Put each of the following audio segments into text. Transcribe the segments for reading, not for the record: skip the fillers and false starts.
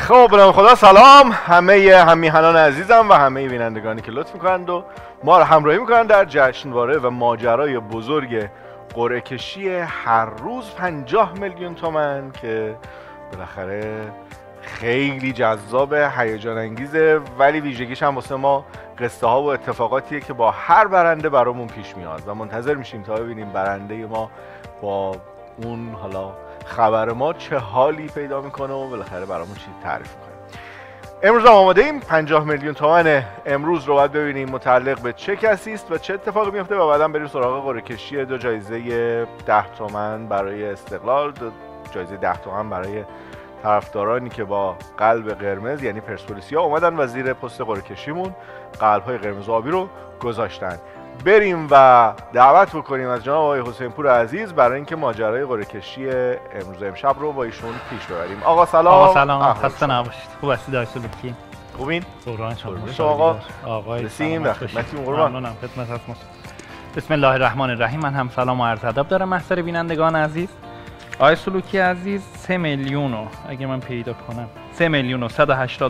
خب به نام خدا سلام همه همیهنان عزیزم و همه بینندگانی که لطف میکنند و ما رو همراهی میکنند در جشنواره و ماجرای بزرگ قرعه کشی هر روز 50 میلیون تومان که بالاخره خیلی جذاب، هیجان انگیزه، ولی ویژگیش هم واسه ما قصه ها و اتفاقاتیه که با هر برنده برامون پیش میاد و منتظر میشیم تا ببینیم برنده ما با اون حالا خبر ما چه حالی پیدا میکنه و بالاخره برامون چی تعریف میکنه. امروز هم آماده ایم. 50 میلیون تومان امروز رو باید ببینیم متعلق به چه کسی است و چه اتفاقی میفته و بعداً بریم سراغ قرعه کشی دو جایزه 10 تومان برای استقلال، دو جایزه 10 تومان برای طرفدارانی که با قلب قرمز یعنی پرسپولیسیا اومدن و زیر پست قرعه کشیمون قلب‌های قرمز و آبی رو گذاشتن. بریم و دعوت بکنیم از جناب آقای حسین پور عزیز برای اینکه ماجرای قرعه کشی امشب رو با ایشون پیش ببریم. آقا سلام. آقا سلام، خسته نباشید. خوب هستید آقای سلوکی؟ خوبین؟ قربان شما. آقا رسیم در خدمتتون. قربان. ممنونم. خدمت هست. بسم الله الرحمن الرحیم. من هم سلام و عرض ادب دارم محضر بینندگان عزیز. آقای سلوکی عزیز 3 میلیون و اگه من پیدا کنم 3 میلیون و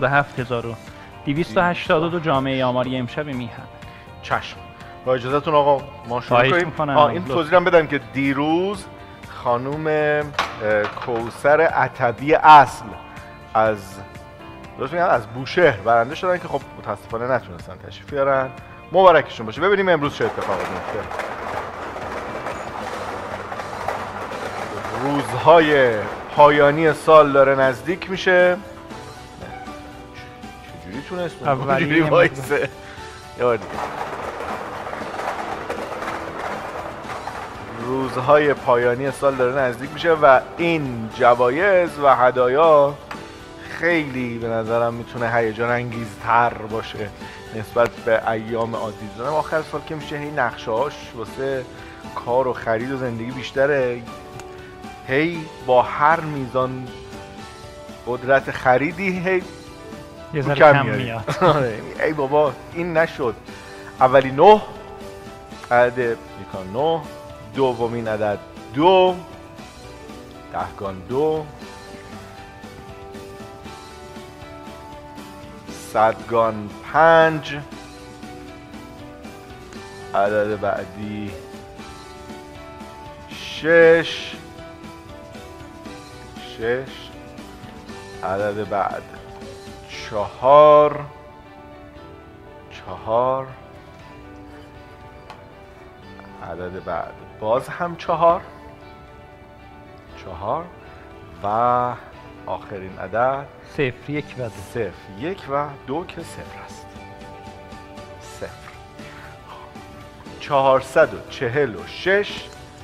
187,282 جامعه آماری امشب میهن. چشم. با اجازهتون آقا ما شروع کنیم. این توضیح هم بدم که دیروز خانم کوثر عتبی اصل از بوشهر برنده شدن که خب متاسفانه نتونستن تشریف بیارن. مبارکشون باشه. ببینیم امروز چه اتفاقی میفته. روزهای پایانی سال داره نزدیک میشه. چجوری تونست اونجوری وایسه؟ روزهای پایانی سال داره نزدیک میشه و این جوایز و هدایا خیلی به نظرم میتونه هیجان انگیزتر باشه نسبت به ایام عادی. زنم آخر سال که میشه هی نقشه‌هاش واسه کار و خرید و زندگی بیشتره، هی با هر میزان قدرت خریدی هی یه ذره کم میاد. ای بابا این نشد. اولی 9 عدد یکان 9، دومین عدد 2، دهگان 2، صدگان 5، عدد بعدی 6، عدد بعد 4، عدد بعد باز هم 4، و آخرین عدد 0، 1 و 2 که 0 است. 446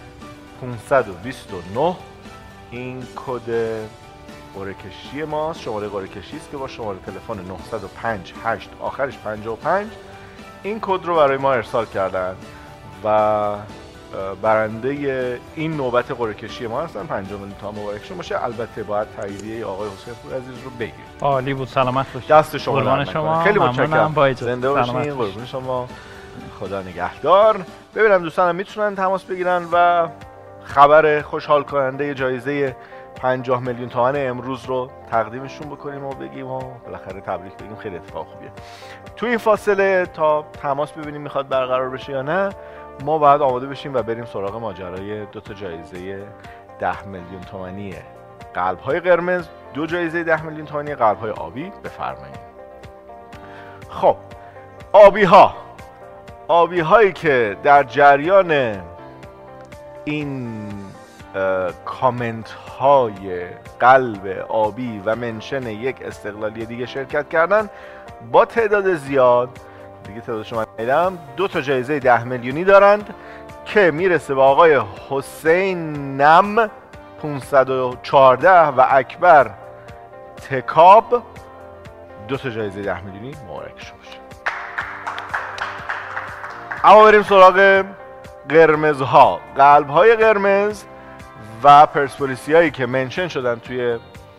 529 این کد قرعه کشی ماست. شماره قرعه کشی است که با شماره تلفن 905 8 آخرش 55 این کد رو برای ما ارسال کردن و برنده این نوبت قرعه کشی ما هستن. 50 میلیون تومان مبارکشون باشه. البته باید تاییدیه آقای حسین پور عزیز رو بگیرید. عالی بود. سلامت باشید. دست شما قربان شما. خیلی متشکرم. زنده باشین. قربون شما. خدا نگهدار. ببینم دوستانم میتونن تماس بگیرن و خبر خوشحال کننده جایزه 50 میلیون تومان امروز رو تقدیمشون بکنیم و بگیم و بالاخره تبریک بگیم. خیلی اتفاق خوبیه. تو این فاصله تا تماس ببینیم میخواد برقرار بشه یا نه، ما باید آماده بشیم و بریم سراغ ماجرای دو تا جایزه 10 میلیون تومانی قلب‌های قرمز، دو جایزه 10 میلیون تومانی قلب‌های آبی. بفرمایید. خب آبی هایی که در جریان این کامنت های قلب آبی و منشن یک استقلالی دیگه شرکت کردن، با تعداد زیاد دیگه تعدادشو من ندیدم، دو تا جایزه 10 میلیونی دارند که میرسه به آقای حسین نم 514 و اکبر تکاب. دو تا جایزه 10 میلیونی مبارکشون باشه. اما بریم سراغ قرمزها، قلب‌های قرمز و پرسپولیسیایی که منشن شدن توی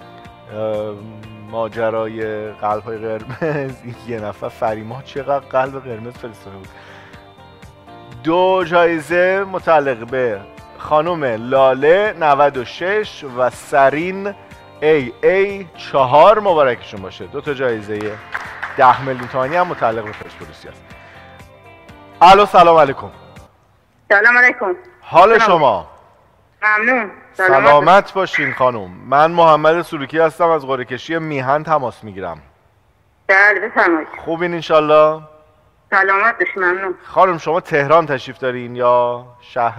ماجرای قلب‌های قرمز. یه نفر فریما چقدر قلب قرمز فرستاده بود. دو جایزه متعلق به خانم لاله 96 و سرین AA 4 مبارکشون باشه. 2 تا جایزه 10 میلیون تومانی هم متعلق به پرسپولیس است. الو سلام علیکم. سلام علیکم. حال شما؟ ممنون. سلامت باشین خانم. من محمد سلوکی هستم، از قرعه کشی میهن تماس میگیرم. بله بفرمایید. خوبین انشالله؟ سلامت باشین. ممنون. خانم شما تهران تشریف دارین یا شهر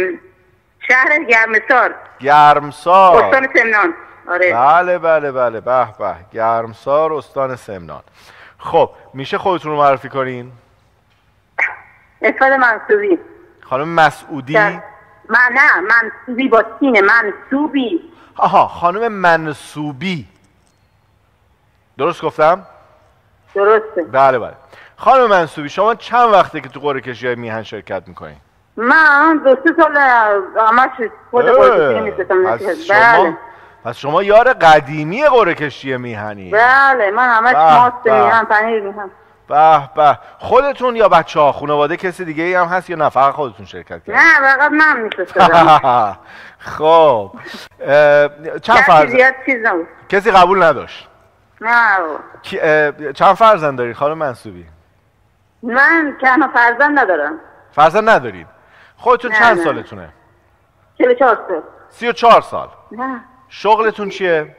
گرمسار؟ گرمسار، استان سمنان. آره. بله بله بله. به به، گرمسار استان سمنان. خب میشه خودتون رو معرفی کنین؟ عفت منصوبی. خانم مسعودی؟ منصوبی با سینه. منصوبی. آها، خانم منصوبی. درست گفتم؟ درسته. بله بله. خانم منصوبی شما چند وقته که تو قرعه کشی های میهن شرکت میکنین؟ من 2-3 سال همش خود قرعه می‌کشم. بله. پس شما یار قدیمی قرعه کشی میهنی؟ بله، من همش ماست میهن، پنیر میهن. به به. خودتون یا بچه‌ها، خانواده کسی دیگه ای هم هست یا نه فقط خودتون شرکت کردین؟ نه فقط من می‌فرستادم. خب چند فرزند؟ کسی قبول نداشت؟ نه. چند فرزند دارین خانم منصوبی؟ من تنها فرزند ندارم. فرزند ندارین؟ خودتون چند سالتونه؟ 44 سال. 34 سال. نه. شغلتون چیه؟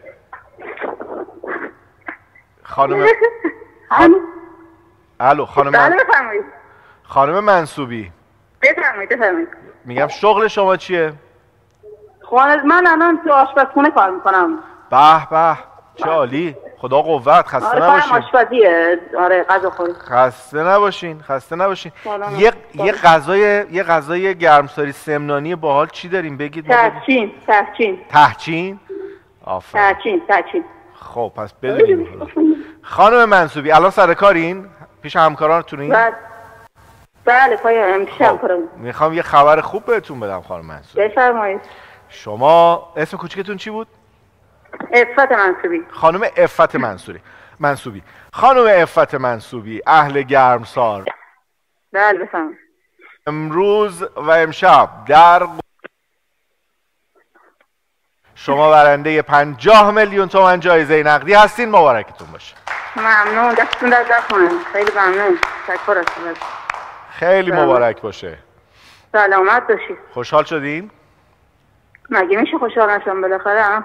خانم الو خانم خانم منصوبی بفرمایید. میگم شغل شما چیه؟ من الان تو آشپزخونه کار میکنم. به به، چه عالی. خدا قوت. خسته نباشین. آشپزیه. آره، غذا خوری. خسته نباشین. یه غذای گرمساری سمنانی باحال چی داریم بگید؟ تحچین. آفرین. تحچین. خب پس بدونیم. خانم منصوبی الان سر کارین؟ پیش همکارانتونین؟ بله پای همکارم. میخوام یه خبر خوب بهتون بدم خانم منصوبی. بفرمایید. شما اسم کوچیکتون چی بود؟ عفت منصوبی. خانم عفت منصوبی. خانم عفت منصوبی، اهل گرمسار. بله بفرمایید. امروز و امشب در شما برنده 50 میلیون تومان جایزه نقدی هستین. مبارکتون باشه. ممنون. دستتون درد نکنه. خیلی ممنون. تشکر. خیلی مبارک باشه. سلامت باشید. خوشحال شدین؟ مگه میشه خوشحال نشم بالاخره؟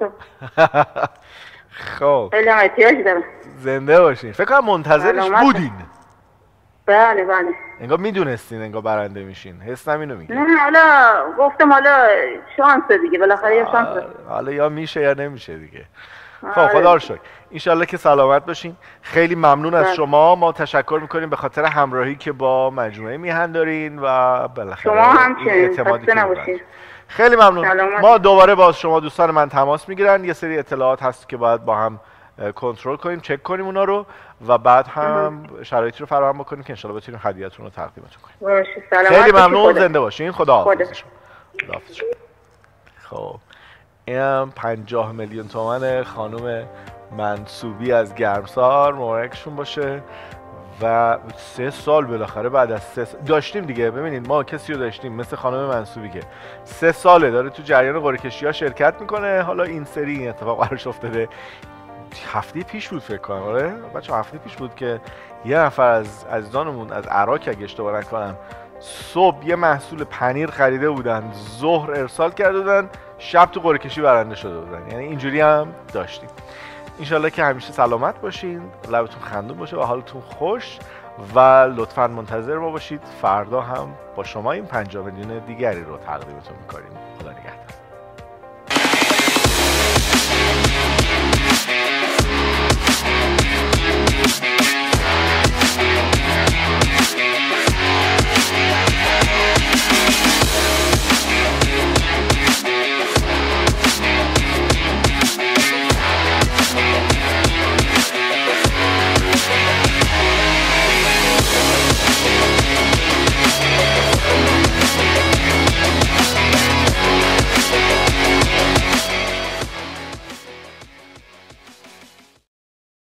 خب خیلی هم احتیاج دارم. زنده باشین. فکر کنم منتظرش بودین. بله. انگار میدونستین انگار برنده میشین. حسم اینو میگه. نه حالا گفتم حالا شانس دیگه، بالاخره یه شانس. حالا یا میشه یا نمیشه دیگه. خب خدا رو شکر. انشالله که سلامت باشین. خیلی ممنون از شما. ما تشکر میکنیم به خاطر همراهی که با مجموعه میهن دارین و بالاخره شما همچنین. خسته نباشید. خیلی ممنون. ما دوباره باز شما دوستان من تماس میگیرن. یه سری اطلاعات هست که باید با هم کنترل کنیم، چک کنیم اونا رو و بعد هم شرایطی رو فراهم بکنیم که انشالله بتونیم هدیه‌تون رو تقدیمتون کنیم. خیلی ممنون. زنده باشین. خداحافظ. خب اینم 50 میلیون تومان خانم منصوبی از گرمسار. مبارکشون باشه. و 3 سال بالاخره بعد از 3 سال داشتیم دیگه. ببینید ما کسی رو داشتیم مثل خانم منصوبی که 3 ساله داره تو جریان قرعه کشی‌ها شرکت میکنه. حالا این سری این اتفاق براش افتاده. هفته پیش بود فکر کنم. آره بچه‌ها هفته پیش بود که یه نفر از عزیزانمون از عراق اگه اشتباه نکنم صبح یه محصول پنیر خریده بودن، ظهر ارسال کرده بودن، شب تو قرعه کشی برنده شده بودن. یعنی اینجوری هم داشتیم. انشالله که همیشه سلامت باشین، لبتون خندون باشه و حالتون خوش و لطفاً منتظر ما باشید. فردا هم با شما این 50 میلیون دیگری رو تقدیمتون می‌کنیم. خدا